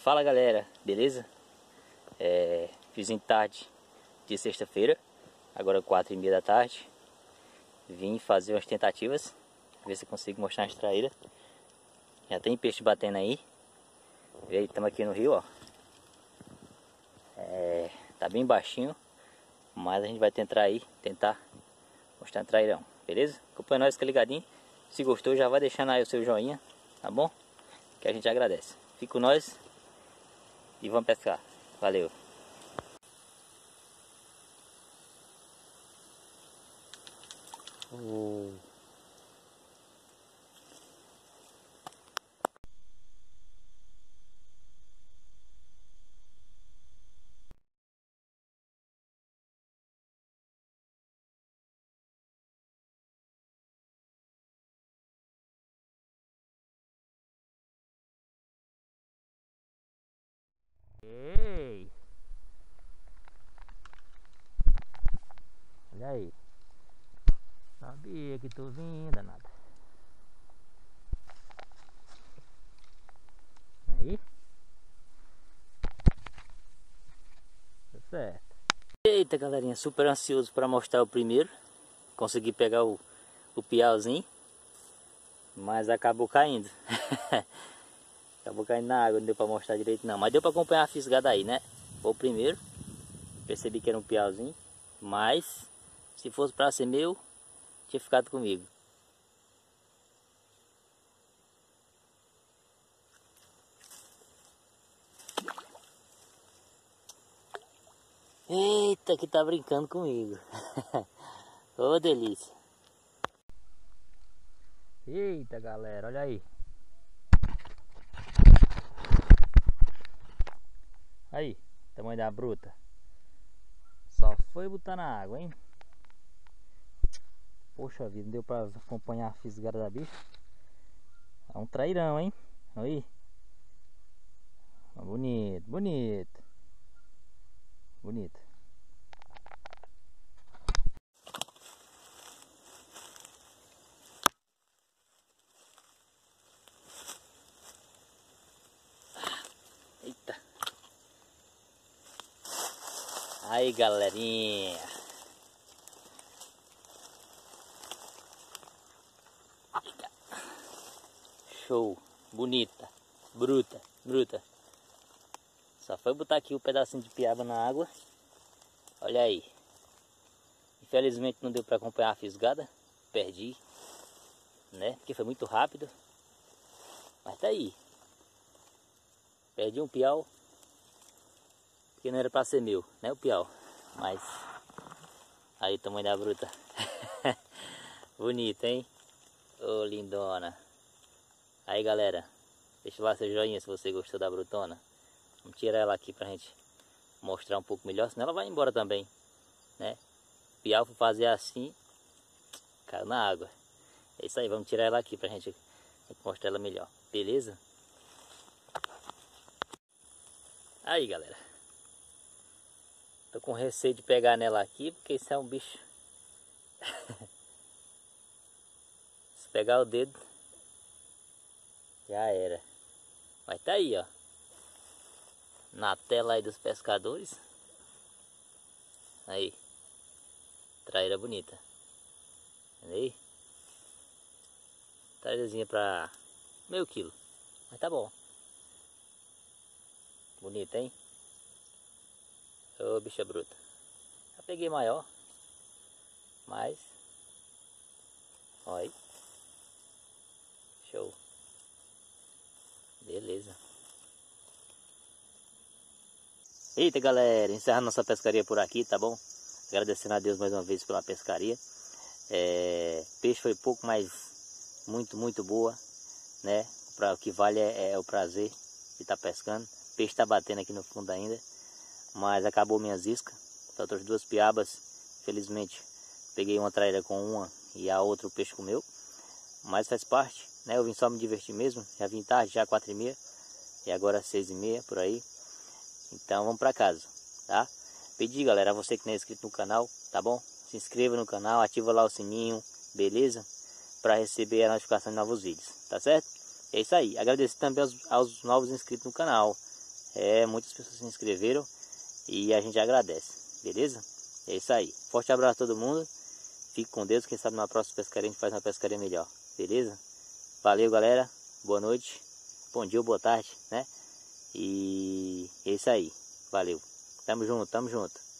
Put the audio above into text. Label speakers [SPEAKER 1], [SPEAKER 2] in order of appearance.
[SPEAKER 1] Fala galera, beleza? Fiz em tarde de sexta-feira, agora 4h30 da tarde. Vim fazer umas tentativas, ver se eu consigo mostrar as traíras. Já tem peixe batendo aí. E aí, estamos aqui no rio, ó. Tá bem baixinho, mas a gente vai tentar mostrar trairão, beleza? Acompanha nós, fica ligadinho. Se gostou, já vai deixando aí o seu joinha, tá bom? Que a gente agradece. Fica com nós e vamos pescar. Valeu! Ei! Olha aí. Sabia que tu vinha, danada. Aí. Tá certo. Eita, galerinha, super ansioso para mostrar o primeiro. Consegui pegar o piauzinho, mas acabou caindo. Acabou caindo na água, não deu para mostrar direito não. Mas deu para acompanhar a fisgada aí, né? Foi o primeiro. Percebi que era um piauzinho, mas se fosse para ser meu, tinha ficado comigo. Eita, que tá brincando comigo. Ô, delícia. Eita, galera, olha aí. Aí, tamanho da bruta. Só foi botar na água, hein? Poxa vida, não deu pra acompanhar a fisgada da bicha. É um trairão, hein? Aí. Bonito, bonito. Bonito. Eita. Aí, galerinha. Show. Bonita. Bruta. Bruta. Só foi botar aqui um pedacinho de piaba na água. Olha aí. Infelizmente não deu para acompanhar a fisgada. Perdi, né? Porque foi muito rápido. Mas tá aí. Perdi um piau. Porque não era para ser meu, né? O piau. Mas aí, tamanho da bruta. Bonita, hein? Ô, lindona. Aí, galera. Deixa lá seu joinha se você gostou da brutona. Vamos tirar ela aqui pra gente mostrar um pouco melhor, senão ela vai embora também, né? O piau for fazer assim, caiu na água. É isso aí, vamos tirar ela aqui pra gente mostrar ela melhor, beleza? Aí, galera. Tô com receio de pegar nela aqui, porque isso é um bicho. Se pegar o dedo, já era. Mas tá aí, ó. Na tela aí dos pescadores. Aí. Traíra bonita. Aí. Traírazinha pra meio quilo. Mas tá bom. Bonita, hein? Ô, bicha bruta. Já peguei maior. Mas. Olha aí. Show. Beleza. Eita, galera, encerrando nossa pescaria por aqui, tá bom? Agradecendo a Deus mais uma vez pela pescaria. Peixe foi pouco, mas muito boa, né? O que vale é o prazer de estar pescando. O peixe está batendo aqui no fundo ainda, mas acabou minhas iscas. Faltam as 2 piabas. Felizmente peguei uma traíra com uma e a outra o peixe comeu. Mas faz parte, né? Eu vim só me divertir mesmo. Já vim tarde, já 4h30 e agora 6h30 por aí. Então vamos para casa, tá? Pedir, galera, a você que não é inscrito no canal, tá bom? Se inscreva no canal, ativa lá o sininho, beleza? Para receber a notificação de novos vídeos, tá certo? É isso aí. Agradeço também aos novos inscritos no canal. Muitas pessoas se inscreveram e a gente agradece, beleza? É isso aí. Forte abraço a todo mundo. Fique com Deus. Quem sabe na próxima pescaria a gente faz uma pescaria melhor, beleza? Valeu, galera. Boa noite, bom dia ou boa tarde, né? E é isso aí. Valeu. Tamo junto, tamo junto.